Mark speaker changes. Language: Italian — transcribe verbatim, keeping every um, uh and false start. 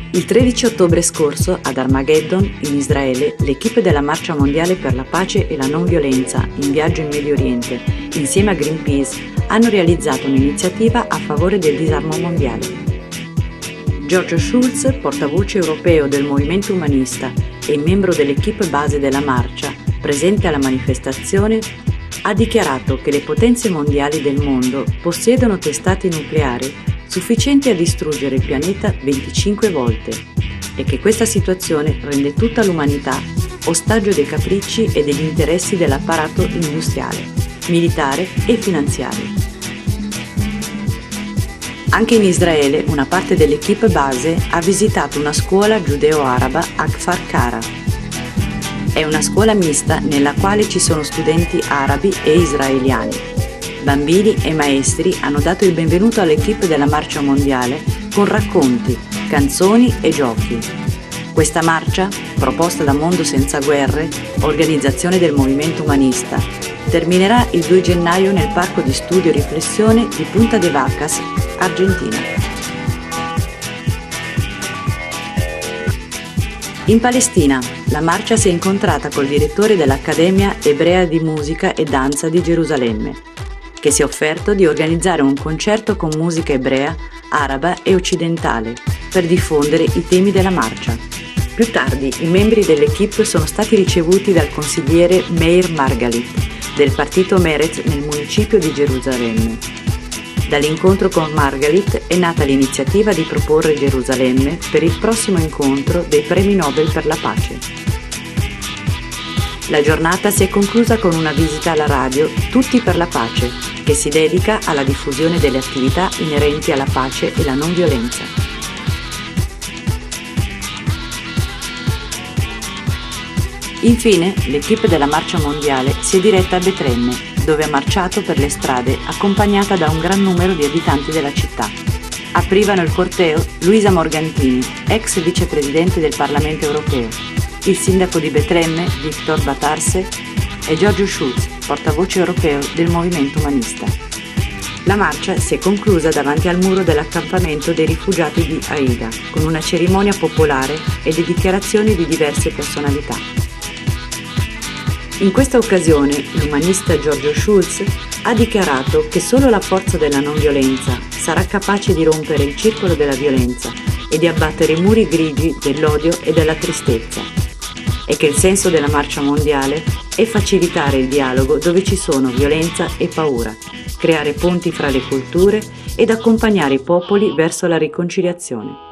Speaker 1: Il tredici ottobre scorso, ad Armageddon, in Israele, l'equipe della Marcia Mondiale per la Pace e la Non Violenza, in viaggio in Medio Oriente, insieme a Greenpeace, hanno realizzato un'iniziativa a favore del disarmo mondiale. Giorgio Schulz, portavoce europeo del movimento umanista e membro dell'equipe base della marcia, presente alla manifestazione, ha dichiarato che le potenze mondiali del mondo possiedono testate nucleari sufficienti a distruggere il pianeta venticinque volte e che questa situazione rende tutta l'umanità ostaggio dei capricci e degli interessi dell'apparato industriale, militare e finanziario. Anche in Israele una parte dell'equipe base ha visitato una scuola giudeo-araba a Kfar Kara. È una scuola mista nella quale ci sono studenti arabi e israeliani. Bambini e maestri hanno dato il benvenuto all'equipe della Marcia Mondiale con racconti, canzoni e giochi. Questa marcia, proposta da Mondo Senza Guerre, organizzazione del movimento umanista, terminerà il due gennaio nel Parco di Studio e Riflessione di Punta de Vacas, Argentina. In Palestina, la marcia si è incontrata col direttore dell'Accademia Ebrea di Musica e Danza di Gerusalemme, che si è offerto di organizzare un concerto con musica ebrea, araba e occidentale per diffondere i temi della marcia. Più tardi i membri dell'equipe sono stati ricevuti dal consigliere Meir Margalit del partito Meretz nel municipio di Gerusalemme. Dall'incontro con Margalit è nata l'iniziativa di proporre Gerusalemme per il prossimo incontro dei Premi Nobel per la pace. La giornata si è conclusa con una visita alla radio Tutti per la Pace, che si dedica alla diffusione delle attività inerenti alla pace e la non violenza. Infine, l'equipe della Marcia Mondiale si è diretta a Betlemme, dove ha marciato per le strade accompagnata da un gran numero di abitanti della città. Aprivano il corteo Luisa Morgantini, ex vicepresidente del Parlamento europeo, il sindaco di Betlemme, Victor Batarse, e Giorgio Schulz, portavoce europeo del movimento umanista. La marcia si è conclusa davanti al muro dell'accampamento dei rifugiati di Aida, con una cerimonia popolare e le dichiarazioni di diverse personalità. In questa occasione, l'umanista Giorgio Schulz ha dichiarato che solo la forza della non violenza sarà capace di rompere il circolo della violenza e di abbattere i muri grigi dell'odio e della tristezza, e che il senso della Marcia Mondiale è facilitare il dialogo dove ci sono violenza e paura, creare ponti fra le culture ed accompagnare i popoli verso la riconciliazione.